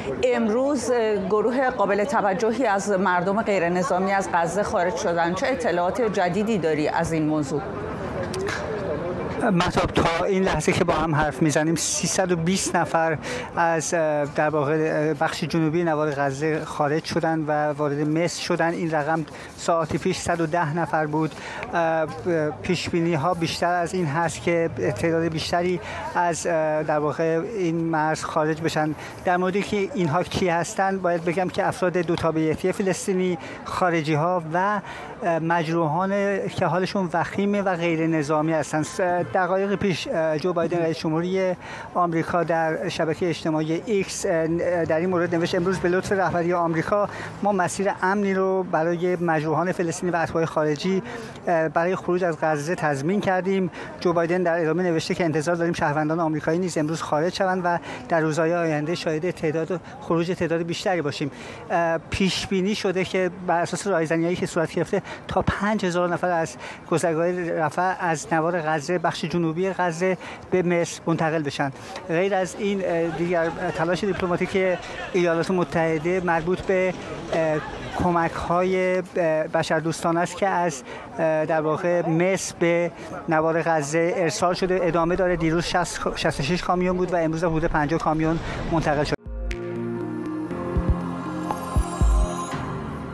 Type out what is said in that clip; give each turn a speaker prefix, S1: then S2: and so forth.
S1: امروز گروه قابل توجهی از مردم غیر نظامی از غزه خارج شدن. چه اطلاعات جدیدی داری از این موضوع؟
S2: مهتاب، تا این لحظه که با هم حرف میزنیم 320 نفر از در واقع بخش جنوبی نوار غزه خارج شدن و وارد مصر شدن. این رقم ساعتی پیش 110 نفر بود. پیش بینی ها بیشتر از این هست که تعداد بیشتری از در واقع این مرز خارج بشن. در موردی که اینها کی هستند باید بگم که افراد دو تابعیتی فلسطینی، خارجی ها و مجروحان که حالشون وخیمه و غیر نظامی هستند. دقایق پیش جو بایدن رئیس جمهوری آمریکا در شبکه اجتماعی ایکس در این مورد نوشت: امروز به لطف رهبری آمریکا ما مسیر امنی رو برای مجروحان فلسطینی و اتباع خارجی برای خروج از غزه تضمین کردیم. جو بایدن در ادامه نوشته که انتظار داریم شهروندان آمریکایی نیز امروز خارج شوند و در روزهای آینده شاهد خروج تعداد بیشتری باشیم. پیش بینی شده که بر اساس رایزنیایی که صورت گرفته تا 5000 نفر از گذرگاه رفح از نوار غزه بخش جنوبی غزه به مصر منتقل بشن. غیر از این دیگر تلاش دیپلماتیک ایالات متحده مربوط به کمک‌های بشردوستانه است که از در واقع مصر به نوار غزه ارسال شده، ادامه داره. دیروز 66 کامیون بود و امروز حدود 50 کامیون منتقل شد.